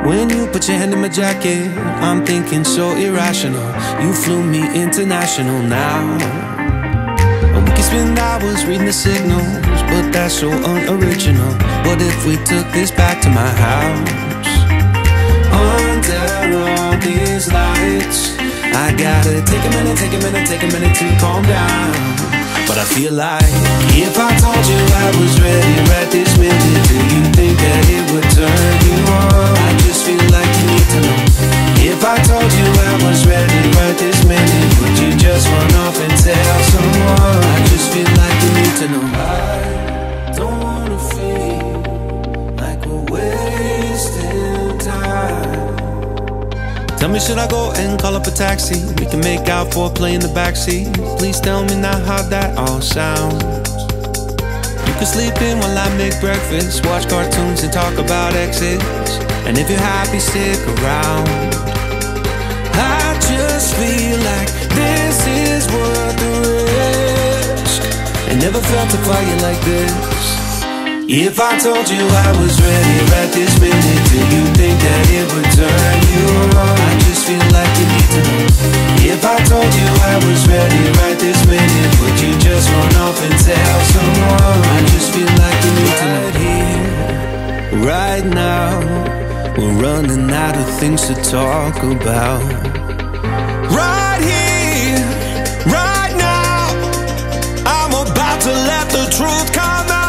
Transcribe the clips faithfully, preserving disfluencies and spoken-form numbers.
When you put your hand in my jacket, I'm thinking so irrational. You flew me international now. And we can spend hours reading the signals, but that's so unoriginal. What if we took this back to my house? Under all these lights, I gotta take a minute, take a minute, take a minute to calm down. But I feel like if I told you I was ready right this minute, do you think that it would turn you on? I just feel like you need to know. If I told you I was ready right this minute, would you just run off and tell someone? I just feel like you need to know. I don't wanna feel like we're wasting time. Tell me, should I go and call up a taxi? We can make out for a play in the backseat. Please tell me now how that all sounds. You can sleep in while I make breakfast, watch cartoons and talk about exes. And if you're happy, stick around. I just feel like this is worth the risk. I never felt a fire like this. If I told you I was ready right this minute, do you think that it would turn you on? I just feel like you need to know. If I told you I was ready right this minute, would you just run off and tell someone? I just feel like you need to know. Right here, right now, we're running out of things to talk about. Right here, right now, I'm about to let the truth come out.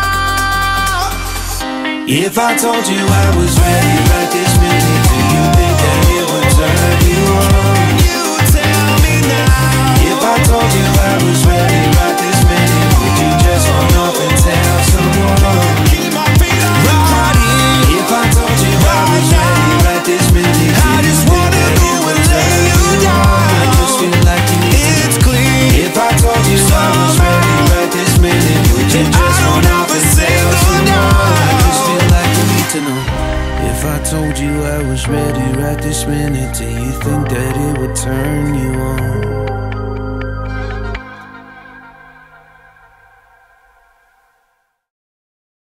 If I told you I was ready right this minute, do you think that it would turn you on? You tell me now. If I told you I was ready right this minute, would you just run off and tell someone? Keep my feet on the ground. If I told you I was ready right this minute, I just wanna do and lay you down. I just feel like you need to know. It's clear. If I told you I was ready right this minute, would you just run off and tell someone? To know. If I told you I was ready right this minute, do you think that it would turn you on?